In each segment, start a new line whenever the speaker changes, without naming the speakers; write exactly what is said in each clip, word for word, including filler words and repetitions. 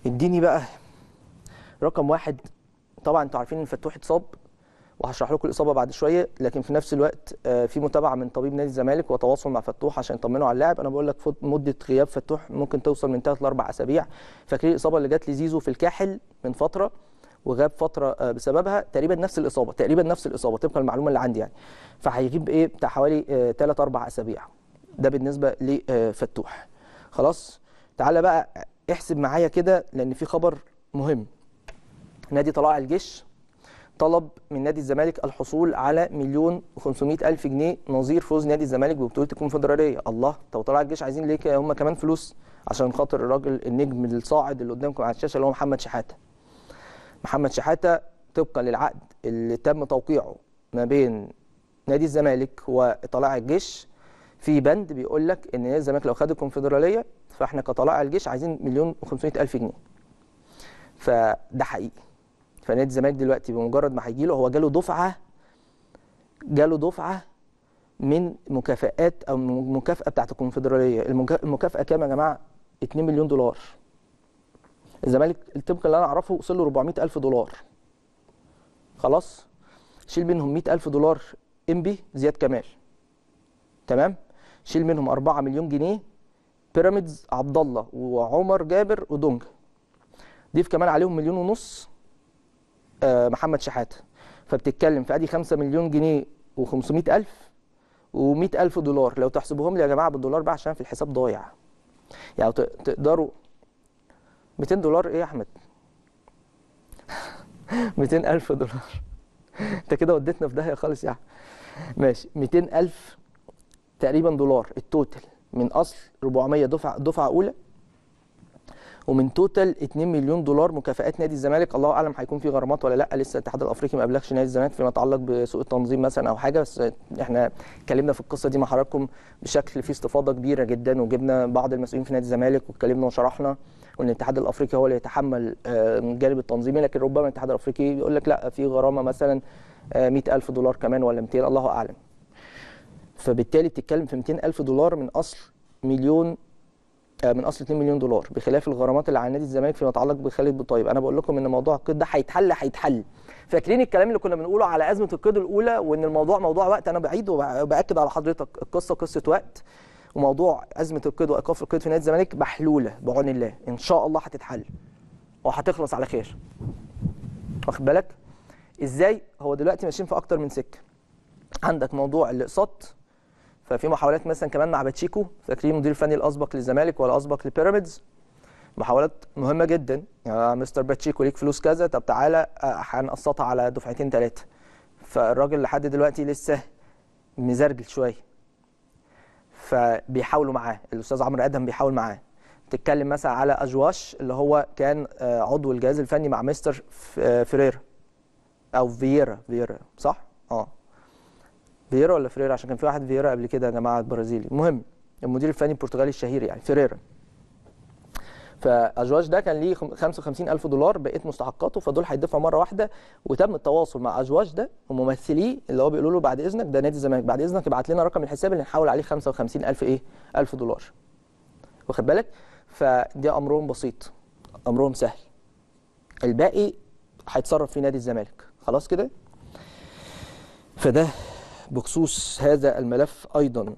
اديني بقى رقم واحد. طبعا انتوا عارفين ان فتوح اتصاب وهشرح لكم الاصابه بعد شويه، لكن في نفس الوقت في متابعه من طبيب نادي الزمالك وتواصل مع فتوح عشان يطمنوا على اللاعب. انا بقول لك مده غياب فتوح ممكن توصل من ثلاث لاربع اسابيع. فاكرين الاصابه اللي جت لزيزو في الكاحل من فتره وغاب فتره بسببها؟ تقريبا نفس الاصابه، تقريبا نفس الاصابه طبقا للمعلومه اللي عندي يعني. فهيغيب ايه بتاع حوالي ثلاث اربع اسابيع. ده بالنسبه لفتوح. خلاص تعالى بقى احسب معايا كده، لان في خبر مهم. نادي طلائع الجيش طلب من نادي الزمالك الحصول على مليون وخمسمائة ألف جنيه نظير فوز نادي الزمالك ببطوله الكونفدراليه. الله، طب طلائع الجيش عايزين ليه هم كمان فلوس؟ عشان خاطر الراجل النجم الصاعد اللي قدامكم على الشاشه اللي هو محمد شحاته. محمد شحاته طبقا للعقد اللي تم توقيعه ما بين نادي الزمالك وطلائع الجيش، في بند بيقول لك ان نادي الزمالك لو خد الكونفدراليه فاحنا كطلائع الجيش عايزين مليون وخمسمائة ألف جنيه. فده حقيقي. فنادي الزمالك دلوقتي بمجرد ما هيجي له، هو جاله دفعه جاله دفعه من مكافآت او مكافاه بتاعت الكونفدراليه. المكافاه كام يا جماعه؟ اتنين مليون دولار. الزمالك طبقا اللي انا اعرفه وصل له أربعمائة ألف دولار. خلاص شيل منهم مائة ألف دولار انبي زياد كمال، تمام؟ شيل منهم أربعة مليون جنيه بيراميدز عبد الله وعمر جابر ودونجا، ضيف كمان عليهم مليون ونص آه محمد شحاته. فبتتكلم في ادي خمسة مليون جنيه وخمسمائة ألف ومائة ألف دولار. لو تحسبوهم لي يا جماعه بالدولار بقى عشان في الحساب ضايع، يعني تقدروا مئتين دولار ايه يا احمد؟ مئتين ألف دولار انت كده وديتنا في داهيه خالص يعني. ماشي، مئتين ألف تقريبا دولار التوتال من اصل أربعمائة دفعه دفعه اولى، ومن توتال اتنين مليون دولار مكافآت نادي الزمالك. الله اعلم هيكون في غرامات ولا لا، لسه الاتحاد الافريقي ما ابلغش نادي الزمالك فيما يتعلق بسوء التنظيم مثلا او حاجه، بس احنا اتكلمنا في القصه دي مع حضراتكم بشكل فيه استفاضه كبيره جدا، وجبنا بعض المسؤولين في نادي الزمالك واتكلمنا وشرحنا وان الاتحاد الافريقي هو اللي يتحمل الجانب التنظيمي، لكن ربما الاتحاد الافريقي يقول لك لا في غرامه مثلا مائة ألف دولار كمان ولا مئتين، الله اعلم. فبالتالي بتتكلم في مئتين ألف دولار من اصل مليون من اصل اتنين مليون دولار، بخلاف الغرامات اللي على نادي الزمالك فيما يتعلق بخالد بوطيب. انا بقول لكم ان موضوع القيد ده هيتحل هيتحل. فاكرين الكلام اللي كنا بنقوله على ازمه القيد الاولى وان الموضوع موضوع وقت؟ انا بعيد وباكد على حضرتك القصه قصه وقت، وموضوع ازمه القيد وايقاف القيد في نادي الزمالك محلوله بعون الله، ان شاء الله هتتحل وهتخلص على خير. واخد بالك ازاي؟ هو دلوقتي ماشيين في اكتر من سكه. عندك موضوع الاقساط، ففي محاولات مثلا كمان مع باتشيكو، فاكرين المدير الفني الاسبق للزمالك ولا اسبق لبيراميدز، محاولات مهمه جدا. يا مستر باتشيكو ليك فلوس كذا، طب تعالى هنقسطها على دفعتين ثلاثه. فالراجل لحد دلوقتي لسه مزرجل شويه، فبيحاولوا معاه. الاستاذ عمرو ادهم بيحاول معاه. تتكلم مثلا على اجواش اللي هو كان عضو الجهاز الفني مع مستر فريرا او فييرا فييرا صح؟ اه فييرا ولا فريرا؟ عشان كان في واحد فييرا قبل كده يا جماعه برازيلي. المهم المدير الفني البرتغالي الشهير يعني فريرا. فاجواش ده كان ليه خمسة وخمسين ألف دولار بقيه مستحقاته، فدول هيدفعوا مره واحده. وتم التواصل مع اجواش ده وممثليه اللي هو بيقولوا له بعد اذنك ده نادي الزمالك، بعد اذنك ابعت لنا رقم الحساب اللي نحول عليه خمسة وخمسين ألف ايه ألف دولار. واخد بالك؟ فدي امرهم بسيط، امرهم سهل. الباقي هيتصرف في نادي الزمالك. خلاص كده؟ فده بخصوص هذا الملف ايضا.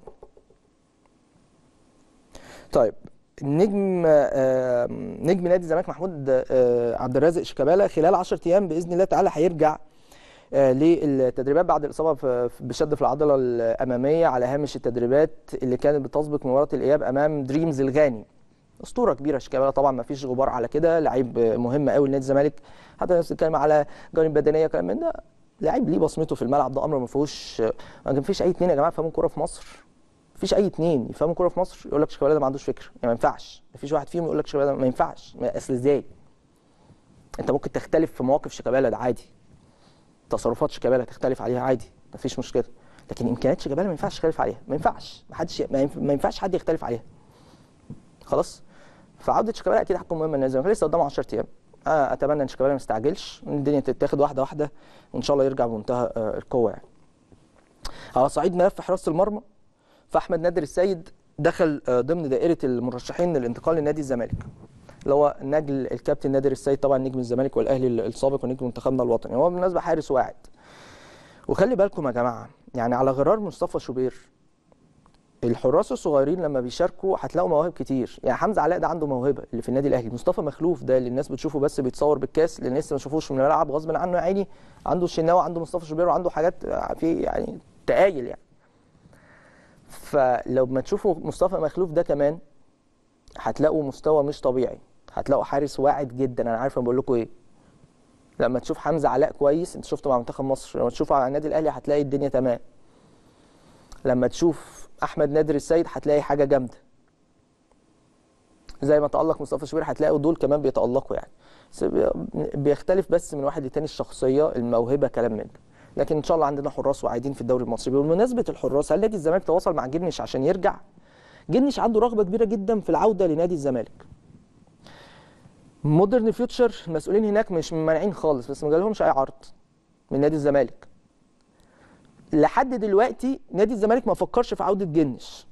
طيب النجم آه نجم نادي الزمالك محمود آه عبد الرازق شيكابالا خلال عشرة ايام باذن الله تعالى هيرجع آه للتدريبات بعد الاصابه بشد في العضله الاماميه على هامش التدريبات اللي كانت بتسبق مباراه الاياب امام دريمز الغاني. اسطوره كبيره شيكابالا طبعا، ما فيش غبار على كده، لعيب مهم قوي لنادي الزمالك. حتى الناس بتتكلم على جوانب بدنيه كلام من ده، لعيب ليه بصمته في الملعب، ده امر ما فيهوش. ما فيش اي اثنين يا جماعه يفهموا كوره في مصر، مفيش اي اثنين يفهموا كوره في مصر يقول لك شيكابالا ده ما عندوش فكره، يعني ما ينفعش. مفيش واحد فيهم يقول لك شيكابالا ما ينفعش. اصل ازاي؟ انت ممكن تختلف في مواقف شيكابالا ده عادي، تصرفات شيكابالا تختلف عليها عادي، مفيش مشكله، لكن امكانيات شيكابالا ما ينفعش تختلف عليها، ما ينفعش، ما حدش ما ينفعش حد يختلف عليها. خلاص؟ فعوده شيكابالا اكيد هتكون مهمه للنادي الزمالك، لسه قدامه عشرة ايام. آه اتمنى ان شيكابالا ما يستعجلش، الدنيا تتاخد واحده واحده وان شاء الله يرجع بمنتهى آه القوه يعني. على صعيد ملف حراسه المرمى، فاحمد نادر السيد دخل ضمن دائره المرشحين للانتقال لنادي الزمالك. اللي هو نجل الكابتن نادر السيد، طبعا نجم الزمالك والاهلي السابق ونجم منتخبنا الوطني، هو بالمناسبه حارس واعد. وخلي بالكم يا جماعه، يعني على غرار مصطفى شوبير الحراس الصغيرين لما بيشاركوا هتلاقوا مواهب كتير. يعني حمزه علاء ده عنده موهبه اللي في النادي الاهلي، مصطفى مخلوف ده اللي الناس بتشوفه بس بيتصور بالكاس لان لسه ما شافوش من الملعب غصب عنه يا عيني، عنده الشناوي، عنده مصطفى شوبير، وعنده حاجات في يعني تقايل يعني. فلو ما تشوفوا مصطفى مخلوف ده كمان هتلاقوا مستوى مش طبيعي، هتلاقوا حارس واعد جدا. انا عارف انا بقول لكم ايه. لما تشوف حمزه علاء كويس، انت شفته مع منتخب مصر، لما تشوفه على النادي الاهلي هتلاقي الدنيا تمام. لما تشوف احمد نادر السيد هتلاقي حاجه جامده. زي ما تألق مصطفى شوبير هتلاقوا دول كمان بيتألقوا يعني. بيختلف بس من واحد لتاني الشخصيه، الموهبه، كلام من ده. لكن ان شاء الله عندنا حراس واعدين في الدوري المصري. بمناسبه الحراس، هل نادي الزمالك تواصل مع جنش عشان يرجع؟ جنش عنده رغبه كبيره جدا في العوده لنادي الزمالك. مودرن فيوتشر المسؤولين هناك مش مانعين خالص، بس ما جالهمش اي عرض من نادي الزمالك. لحد دلوقتي نادي الزمالك ما فكرش في عوده جنش.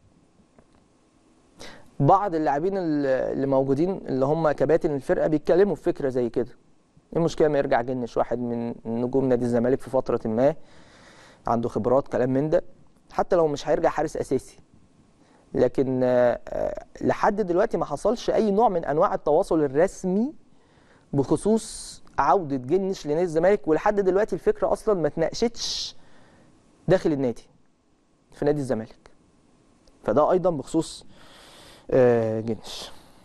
بعض اللاعبين اللي موجودين اللي هم كباتن الفرقه بيتكلموا في فكره زي كده. ايه المشكله ما يرجع جنش، واحد من نجوم نادي الزمالك في فتره ما، عنده خبرات، كلام من ده، حتى لو مش هيرجع حارس اساسي. لكن لحد دلوقتي ما حصلش اي نوع من انواع التواصل الرسمي بخصوص عوده جنش لنادي الزمالك، ولحد دلوقتي الفكره اصلا ما اتناقشتش داخل النادي في نادي الزمالك. فده ايضا بخصوص جنش.